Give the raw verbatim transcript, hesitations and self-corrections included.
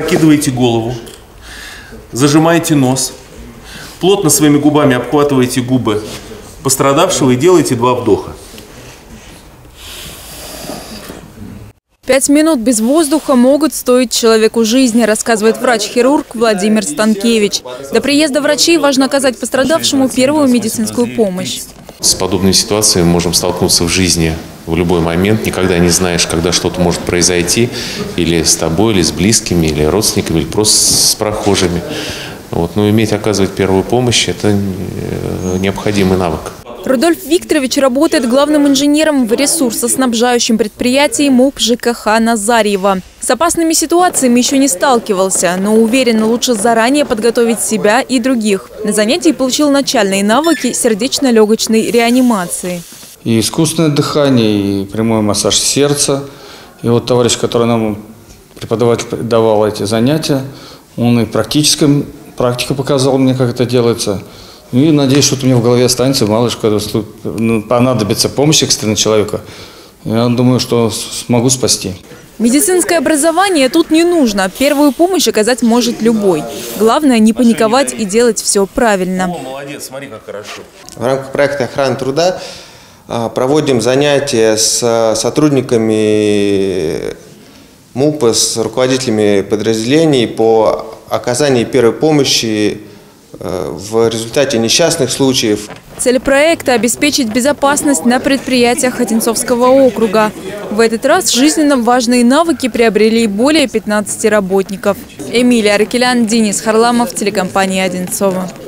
Запрокидываете голову, зажимаете нос, плотно своими губами обхватываете губы пострадавшего и делаете два вдоха. Пять минут без воздуха могут стоить человеку жизни, рассказывает врач-хирург Владимир Станкевич. До приезда врачей важно оказать пострадавшему первую медицинскую помощь. С подобной ситуацией мы можем столкнуться в жизни в любой момент. Никогда не знаешь, когда что-то может произойти или с тобой, или с близкими, или родственниками, или просто с прохожими. Вот. Но уметь оказывать первую помощь – это необходимый навык. Рудольф Викторович работает главным инженером в ресурсоснабжающем предприятии МУП ЖКХ Назарьево. С опасными ситуациями еще не сталкивался, но уверен, лучше заранее подготовить себя и других. На занятии получил начальные навыки сердечно-легочной реанимации. И искусственное дыхание, и прямой массаж сердца. И вот товарищ, который нам преподаватель давал эти занятия, он и практически, практика показал мне, как это делается. И надеюсь, что у меня в голове останется, мало ли, когда понадобится помощь экстренного человека. Я думаю, что смогу спасти. Медицинское образование тут не нужно. Первую помощь оказать может любой. Главное не паниковать и делать все правильно. О, молодец, смотри, как хорошо. В рамках проекта охраны труда проводим занятия с сотрудниками МУПа, с руководителями подразделений по оказанию первой помощи в результате несчастных случаев. Цель проекта – обеспечить безопасность на предприятиях Одинцовского округа. В этот раз жизненно важные навыки приобрели более пятнадцати работников. Эмилия Аркелян, Денис Харламов, телекомпания «Одинцово».